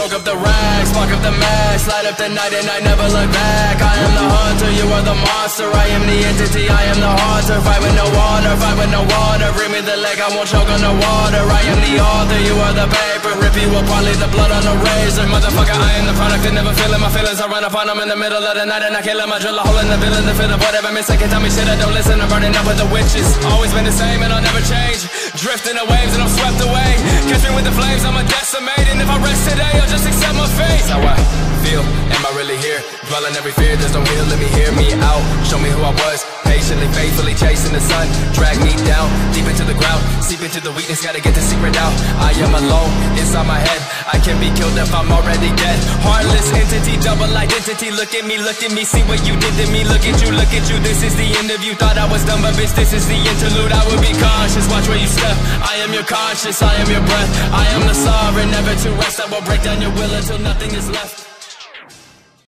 Soak up the rags, spark up the max, light up the night and I never look back. I am the hunter, you are the monster. I am the entity, I am the haunter. Fight with no water, fight with no water. Bring me the leg, I won't choke on the water. I am the author, you are the paper. Rip you apart, leave the blood on the razor. Motherfucker, I am the product and never feeling my feelings. I run upon them in the middle of the night and I kill them. I drill a hole in the villain to fit a whatever miss. I can tell me shit, I don't listen. I'm burning up with the witches. Always been the same and I'll never change. Drifting the waves and I'm swept away. Catch me with the flames, I'm a decimate. And if I rest today, I'll just accept my fate. How I feel, am I really here? Dwelling every fear, there's no heal, let me hear me out. Show me who I was, patiently, faithfully chasing the sun. Drag me down, deep into the ground. Seep into the weakness, gotta get the secret out. I am alone, inside my head. I can be killed if I'm already dead. Heartless entity, double identity. Look at me, see what you did to me. Look at you, this is the end of you. Thought I was done, but bitch, this is the interlude. I would be cautious, watch where you step. I am your conscience, I am your breath. I am the sovereign, never to rest. I will break down your will until nothing is left.